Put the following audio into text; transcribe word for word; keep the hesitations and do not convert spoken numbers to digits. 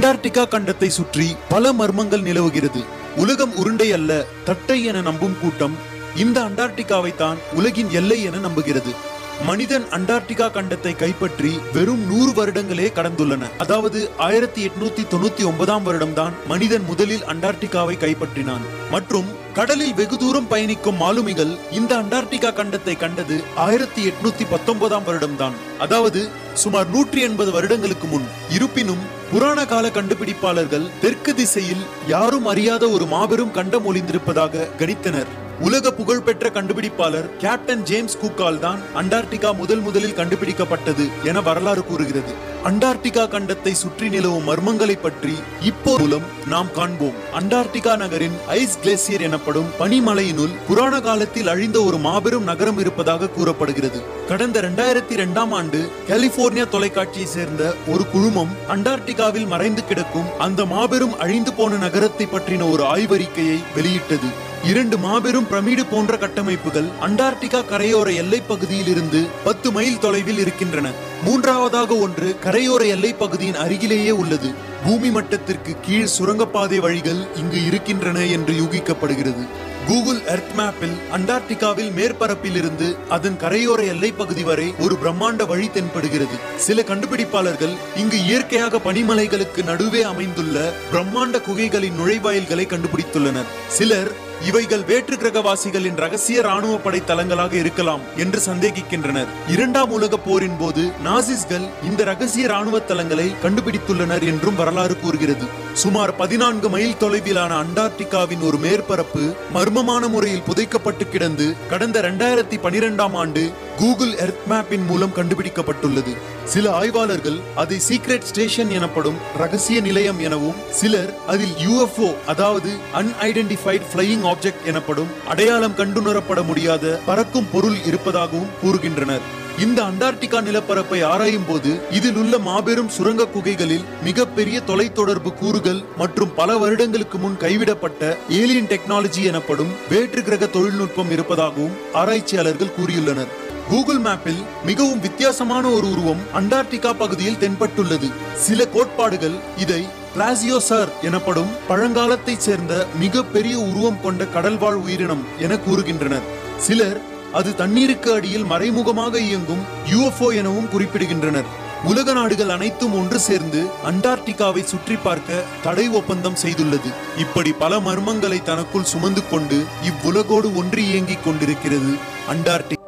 Antarctica கண்டத்தை சுற்றி பல மர்மங்கள் நிலவுகிறது. உலகம் உருண்டை அல்ல, தட்டை என நம்பும் கூட்டம் இந்த அண்டார்டிகாவை தான் உலகின் எல்லை என நம்புகிறது. மனிதன் அண்டார்டிகா கண்டத்தை கைப்பற்றி வெறும் நூறு வருடங்களே கடந்துள்ளன. அதாவது ஆயிரத்தி எட்நூத்தி தொண்ணூத்தி ஒன்பதாம் வருடம்தான் மனிதன் முதலில் அண்டார்டிகாவை கைப்பற்றினான். மற்றும் கடலில் வெகு தூரம் பயணிக்கும் மாலுமிகள் இந்த அண்டார்டிகா கண்டத்தை கண்டது ஆயிரத்தி எட்நூத்தி பத்தொன்பதாம் வருடம்தான், அதாவது சுமார் நூற்றி எண்பது வருடங்களுக்கு முன். இருப்பினும் புராண கால கண்டுபிடிப்பாளர்கள் தெற்கு திசையில் யாரும் அறியாத ஒரு மாபெரும் கண்டம் ஒளிந்திருப்பதாக கணித்தனர். உலக புகழ்பெற்ற கண்டுபிடிப்பாளர் கேப்டன் ஜேம்ஸ் குக்கால் தான் அண்டார்டிகா முதல் முதலில் கண்டுபிடிக்கப்பட்டது என வரலாறு கூறுகிறது. அண்டார்டிகா கண்டத்தை சுற்றி நிலவும் மர்மங்களை பற்றி இப்போ மூலம் நாம் காண்போம். அண்டார்டிகா நகரின் ஐஸ் கிளேசியர் எனப்படும் பனிமலையினுள் புராண காலத்தில் அழிந்த ஒரு மாபெரும் நகரம் இருப்பதாக கூறப்படுகிறது. கடந்த இரண்டாயிரத்தி இரண்டாம் ஆண்டு கலிபோர்னியா தொலைக்காட்சியை சேர்ந்த ஒரு குழுமம் அண்டார்டிகாவில் மறைந்து கிடக்கும் அந்த மாபெரும் அழிந்து போன நகரத்தை பற்றின ஒரு ஆய்வறிக்கையை வெளியிட்டது. இரண்டு மாபெரும் பிரமிடு போன்ற கட்டமைப்புகள் அண்டார்டிகா கரையோர எல்லை பகுதியில் இருந்து பத்து மைல் தொலைவில் இருக்கின்றன. மூன்றாவதாக ஒன்று கரையோர எல்லை பகுதியின் அருகிலேயே உள்ளது. பூமி மட்டத்திற்கு கீழ் சுரங்கப்பாதை வழிகள் இங்கு இருக்கின்றன என்று யூகிக்கப்படுகிறது. கூகுள் எர்த் மேப்பில் அண்டார்டிகாவில் மேற்பரப்பில் இருந்து அதன் கரையோர எல்லை பகுதி வரை ஒரு பிரம்மாண்ட வழி தென்படுகிறது. சில கண்டுபிடிப்பாளர்கள் இங்கு இயற்கையாக பனிமலைகளுக்கு நடுவே அமைந்துள்ள பிரம்மாண்ட குகைகளின் நுழைவாயில்களை கண்டுபிடித்துள்ளனர். சிலர் இவைகள் வேற்று கிரகவாசிகளின் ரகசிய ராணுவ படை தளங்களாக இருக்கலாம் என்று சந்தேகிக்கின்றனர். இரண்டாம் உலக போரின் போது நாசிஸ்கள் இந்த ரகசிய ராணுவ தளங்களை கண்டுபிடித்துள்ளனர் என்றும் வரலாறு கூறுகிறது. சுமார் பதினான்கு மைல் தொலைவிலான அண்டார்டிகாவின் ஒரு மேற்பரப்பு மர்மமான முறையில் புதைக்கப்பட்டு கிடந்து கடந்த இரண்டாயிரத்தி பனிரெண்டாம் ஆண்டு கூகுள் எர்த் மேப்பின் மூலம் கண்டுபிடிக்கப்பட்டுள்ளது. சில ஆய்வாளர்கள் அதை சீக்ரெட் ஸ்டேஷன் எனப்படும் ரகசிய நிலையம் எனவும், சிலர் அதில் யூஎஃப்ஓ அதாவது அன்ஐடென்டிஃபைட் ஃப்ளையிங் ஆப்ஜெக்ட் எனப்படும் அடையாளம் கண்டுணரப்பட முடியாத பறக்கும் பொருள் இருப்பதாகவும் கூறுகின்றனர். இந்த அண்டார்டிகா நிலப்பரப்பை ஆராயும் போது இதில் உள்ள மாபெரும் சுரங்க குகைகளில் மிகப்பெரிய தொலைத்தொடர்பு கூறுகள் மற்றும் பல வருடங்களுக்கு முன் கைவிடப்பட்ட ஏலியன் டெக்னாலஜி எனப்படும் வேற்று கிரக தொழில்நுட்பம் இருப்பதாகவும் ஆராய்ச்சியாளர்கள் கூறியுள்ளனர். கூகுள் மேப்பில் மிகவும் வித்தியாசமான ஒரு உருவம் அண்டார்டிகா பகுதியில் தென்பட்டுள்ளது. சில கோட்பாடுகள் இதை பிளாசியோசார் எனப்படும் பழங்காலத்தை சேர்ந்த மிக பெரிய உருவம் கொண்ட கடல்வாழ் உயிரினம் என கூறுகின்றனர். சிலர் அது தண்ணீருக்கு அடியில் மறைமுகமாக இயங்கும் யூஎஃப்ஓ எனவும் குறிப்பிடுகின்றனர். உலக நாடுகள் அனைத்தும் ஒன்று சேர்ந்து அண்டார்டிகாவை சுற்றி பார்க்க தடை ஒப்பந்தம் செய்துள்ளது. இப்படி பல மர்மங்களை தனக்குள் சுமந்து கொண்டு இவ்வுலகோடு ஒன்றி இயங்கிக் கொண்டிருக்கிறது அண்டார்டிகா.